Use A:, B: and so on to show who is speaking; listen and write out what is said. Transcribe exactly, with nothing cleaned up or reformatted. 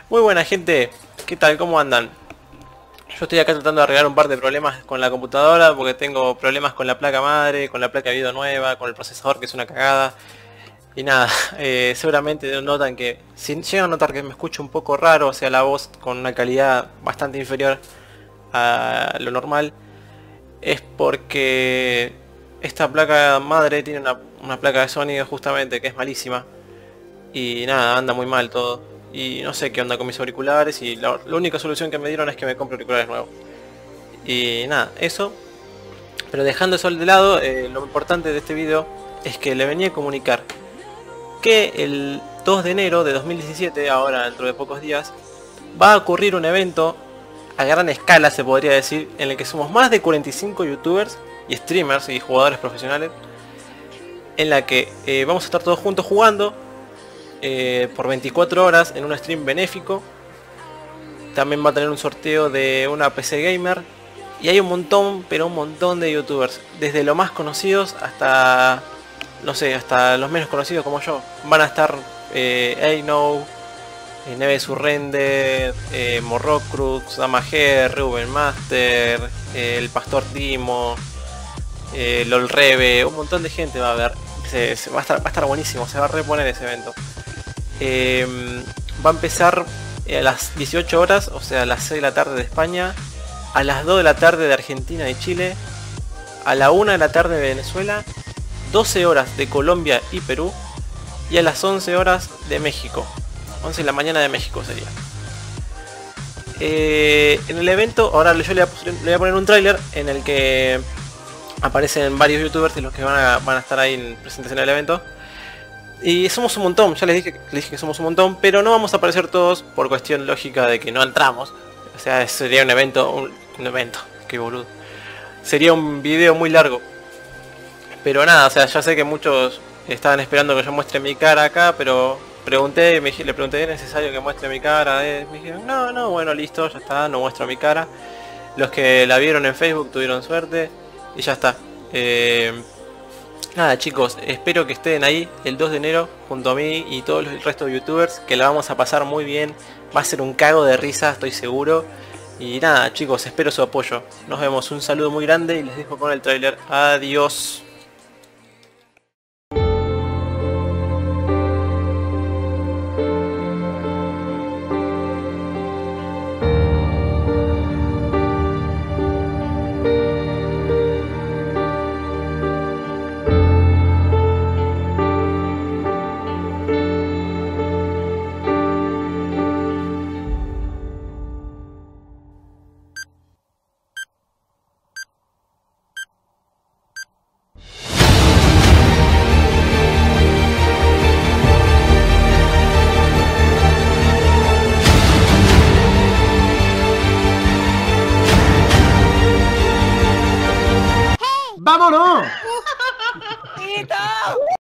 A: Muy buena gente, ¿qué tal? ¿Cómo andan? Yo estoy acá tratando de arreglar un par de problemas con la computadora porque tengo problemas con la placa madre, con la placa de video nueva, con el procesador que es una cagada. Y nada, eh, seguramente notan que, si llegan a notar que me escucho un poco raro, o sea la voz con una calidad bastante inferior a lo normal, es porque esta placa madre tiene una, una placa de sonido justamente que es malísima. Y nada, anda muy mal todo. Y no sé qué onda con mis auriculares y la, la única solución que me dieron es que me compre auriculares nuevos. Y nada, eso. Pero dejando eso de lado, eh, lo importante de este video es que le venía a comunicar que el dos de enero de dos mil diecisiete, ahora dentro de pocos días, va a ocurrir un evento a gran escala, se podría decir, en el que somos más de cuarenta y cinco youtubers y streamers y jugadores profesionales, en la que eh, vamos a estar todos juntos jugando eh, por veinticuatro horas en un stream benéfico. También va a tener un sorteo de una P C gamer. Y hay un montón, pero un montón de youtubers. Desde los más conocidos hasta, no sé, hasta los menos conocidos como yo. Van a estar eh, Eino, eh, Neve Surrender, eh, Morrocrux, Dama G, Ruben Master, eh, el Pastor Timo, eh, LOL Rebe. Un montón de gente va a ver. Se, se va, a estar, va a estar buenísimo, se va a reponer ese evento. Eh, va a empezar a las dieciocho horas, o sea a las seis de la tarde de España, a las dos de la tarde de Argentina y Chile, a la una de la tarde de Venezuela, doce horas de Colombia y Perú y a las once horas de México. once de la mañana de México sería. Eh, en el evento, ahora yo le voy a, le voy a poner un tráiler en el que aparecen varios youtubers y los que van a, van a estar ahí en, presentes en el evento. Y somos un montón, ya les dije, les dije que somos un montón, pero no vamos a aparecer todos por cuestión lógica de que no entramos. O sea, sería un evento, un, un evento, qué boludo. Sería un video muy largo. Pero nada, o sea, ya sé que muchos estaban esperando que yo muestre mi cara acá, pero pregunté, me, le pregunté, ¿es necesario que muestre mi cara? Eh, me dijeron, no, no, bueno, listo, ya está, no muestro mi cara. Los que la vieron en Facebook tuvieron suerte y ya está. Eh, Nada chicos, espero que estén ahí el dos de enero junto a mí y todos los restos de youtubers, que la vamos a pasar muy bien, va a ser un cago de risa, estoy seguro. Y nada chicos, espero su apoyo. Nos vemos, un saludo muy grande y les dejo con el tráiler. Adiós.
B: ¡Vámonos!
C: ¡Tito!